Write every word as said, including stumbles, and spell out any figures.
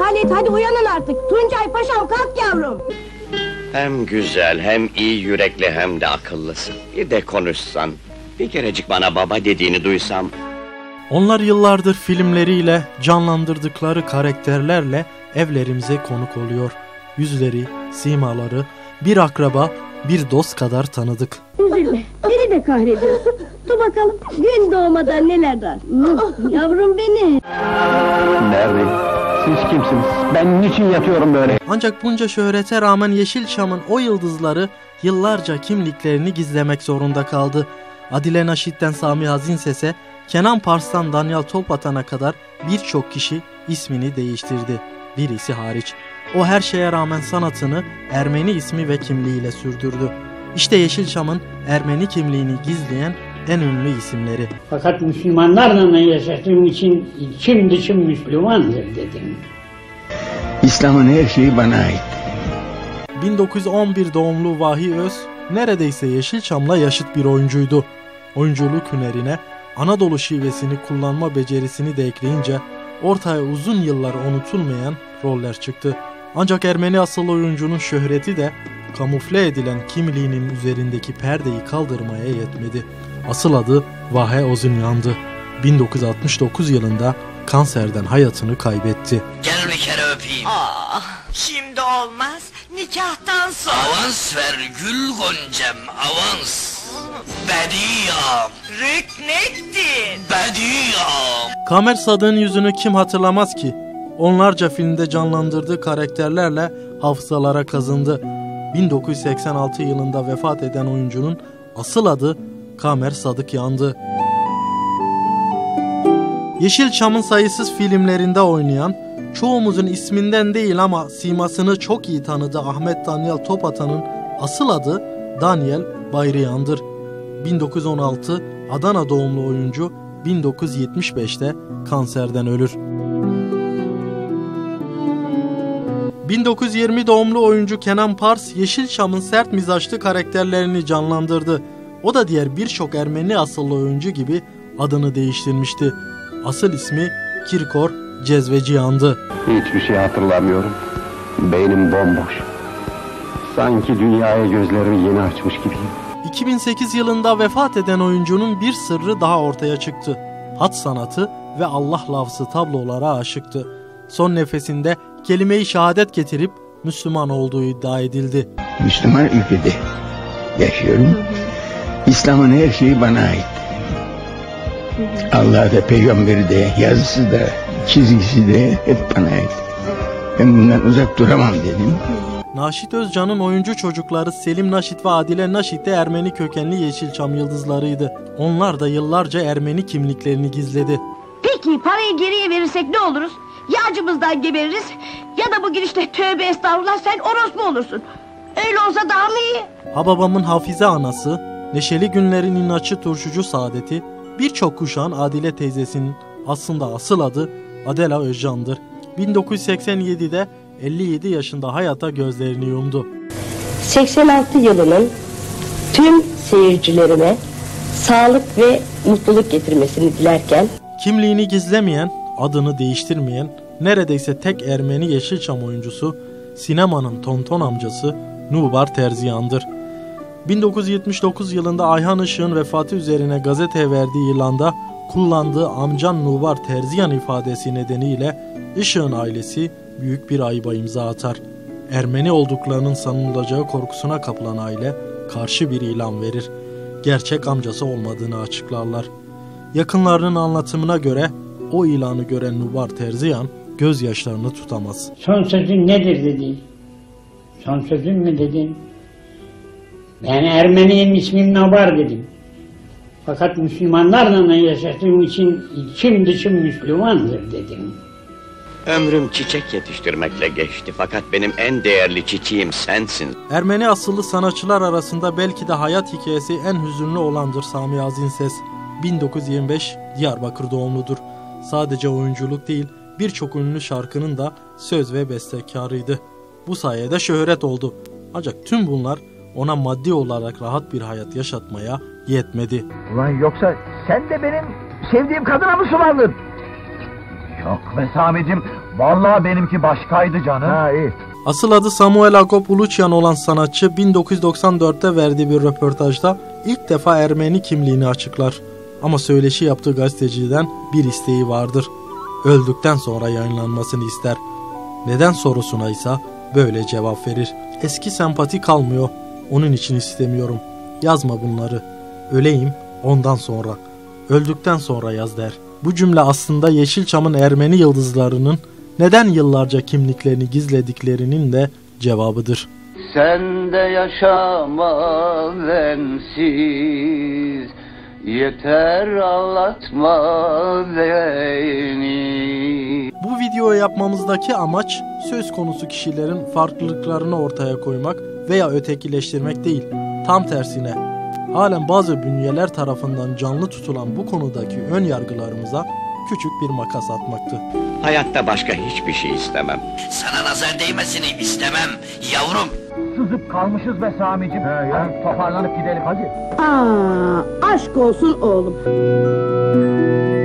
Halit hadi uyanın artık. Tuncay paşam kalk yavrum. Hem güzel, hem iyi yürekli, hem de akıllısın. Bir de konuşsan, bir kerecik bana baba dediğini duysam. Onlar yıllardır filmleriyle, canlandırdıkları karakterlerle evlerimize konuk oluyor. Yüzleri, simaları, bir akraba, bir dost kadar tanıdık. Üzülme, beni de kahrediyorsun. Dur bakalım, gün doğmadan neler var. Yavrum benim. Nerede? Siz kimsiniz? Ben niçin yatıyorum böyle? Ancak bunca şöhrete rağmen Yeşilçam'ın o yıldızları yıllarca kimliklerini gizlemek zorunda kaldı. Adile Naşit'ten Sami Hazinses'e, Kenan Pars'tan Danyal Tolpatan'a kadar birçok kişi ismini değiştirdi. Birisi hariç. O her şeye rağmen sanatını Ermeni ismi ve kimliğiyle sürdürdü. İşte Yeşilçam'ın Ermeni kimliğini gizleyen en ünlü isimleri. Fakat Müslümanlarla yaşadığım için içim dışım Müslümandır dedim. İslam'ın her şeyi bana ait. bin dokuz yüz on bir doğumlu Vahiy Öz neredeyse Yeşilçam'la yaşıt bir oyuncuydu. Oyunculuk hünerine Anadolu şivesini kullanma becerisini de ekleyince ortaya uzun yıllar unutulmayan roller çıktı. Ancak Ermeni asıllı oyuncunun şöhreti de kamufle edilen kimliğinin üzerindeki perdeyi kaldırmaya yetmedi. Asıl adı Vahe Ozunyan'dı. bin dokuz yüz altmış dokuz yılında kanserden hayatını kaybetti. Gel bir kere öpeyim. Aa, şimdi olmaz. Nikahtan sonra. Avans ver gül goncem, avans. Bediyam. Rüknettin. Bediyam. Kamer Sadık'ın yüzünü kim hatırlamaz ki? Onlarca filmde canlandırdığı karakterlerle hafızalara kazındı. bin dokuz yüz seksen altı yılında vefat eden oyuncunun asıl adı Kamer Sadıkyan'dı. Yeşilçam'ın sayısız filmlerinde oynayan, çoğumuzun isminden değil ama simasını çok iyi tanıdığı Ahmet Danyal Topatan'ın asıl adı Daniel Bayriyan'dır. bin dokuz yüz on altı Adana doğumlu oyuncu bin dokuz yüz yetmiş beşte kanserden ölür. bin dokuz yüz yirmi doğumlu oyuncu Kenan Pars, Yeşilçam'ın sert mizaçlı karakterlerini canlandırdı. O da diğer birçok Ermeni asıllı oyuncu gibi adını değiştirmişti. Asıl ismi Kirkor Cezveciyan'dı. Hiçbir şey hatırlamıyorum. Beynim bomboş. Sanki dünyaya gözlerimi yeni açmış gibiyim. iki bin sekiz yılında vefat eden oyuncunun bir sırrı daha ortaya çıktı. Hat sanatı ve Allah lafzı tablolara aşıktı. Son nefesinde kelime-i şehadet getirip Müslüman olduğu iddia edildi. Müslüman ülkede yaşıyorum. İslam'ın her şeyi bana ait. Allah da, peygamberi de, yazısı da, çizgisi de hep bana ait. Ben bundan uzak duramam dedim. Naşit Özcan'ın oyuncu çocukları Selim Naşit ve Adile Naşit de Ermeni kökenli Yeşilçam yıldızlarıydı. Onlar da yıllarca Ermeni kimliklerini gizledi. Peki parayı geriye verirsek ne oluruz? Ya acımızdan gebeririz ya da bu girişte tövbe estağfurullah sen orospu olursun. Öyle olsa daha mı iyi? Hababamın Hafize anası, Neşeli Günlerin inatçı turşucu Saadet'i, birçok kuşağın Adile teyzesinin aslında asıl adı Adela Özcan'dır. bin dokuz yüz seksen yedide elli yedi yaşında hayata gözlerini yumdu. seksen altı yılının tüm seyircilerine sağlık ve mutluluk getirmesini dilerken, kimliğini gizlemeyen, adını değiştirmeyen, neredeyse tek Ermeni Yeşilçam oyuncusu, sinemanın tonton amcası Nubar Terziyan'dır. bin dokuz yüz yetmiş dokuz yılında Ayhan Işık'ın vefatı üzerine gazeteye verdiği ilanda kullandığı amcan Nubar Terziyan ifadesi nedeniyle Işık'ın ailesi büyük bir ayıba imza atar. Ermeni olduklarının sanılacağı korkusuna kapılan aile karşı bir ilan verir. Gerçek amcası olmadığını açıklarlar. Yakınlarının anlatımına göre o ilanı gören Nubar Terziyan gözyaşlarını tutamaz. Son sözün nedir dedi. Son sözün mü dedin? Ben Ermeniyim, ismim Nubar dedim. Fakat Müslümanlarla yaşadığım için içim dışım Müslümandır dedim. Ömrüm çiçek yetiştirmekle geçti, fakat benim en değerli çiçeğim sensin. Ermeni asıllı sanatçılar arasında belki de hayat hikayesi en hüzünlü olandır Sami Hazinses. bin dokuz yüz yirmi beş Diyarbakır doğumludur. Sadece oyunculuk değil, birçok ünlü şarkının da söz ve bestekarıydı. Bu sayede şöhret oldu. Ancak tüm bunlar ona maddi olarak rahat bir hayat yaşatmaya yetmedi. Ulan yoksa sen de benim sevdiğim kadına mı sulandın? Çok be Sami'cim. Vallahi benimki başkaydı canım. Ha iyi. Asıl adı Samuel Agop Uluçyan olan sanatçı bin dokuz yüz doksan dörtte verdiği bir röportajda ilk defa Ermeni kimliğini açıklar. Ama söyleşi yaptığı gazeteciden bir isteği vardır. Öldükten sonra yayınlanmasını ister. Neden sorusuna ise böyle cevap verir. Eski sempati kalmıyor. Onun için istemiyorum. Yazma bunları. Öleyim ondan sonra. Öldükten sonra yaz der. Bu cümle aslında Yeşilçam'ın Ermeni yıldızlarının neden yıllarca kimliklerini gizlediklerinin de cevabıdır. Sen de yaşama bensiz, yeter ağlatma beni. Bu videoyu yapmamızdaki amaç söz konusu kişilerin farklılıklarını ortaya koymak veya ötekileştirmek değil. Tam tersine halen bazı bünyeler tarafından canlı tutulan bu konudaki ön yargılarımıza küçük bir makas atmaktı. Hayatta başka hiçbir şey istemem. Sana nazar değmesini istemem yavrum. Sızıp kalmışız be Sami'cim. He ya. Hadi toparlanıp gidelim hadi. Aa, aşk olsun oğlum.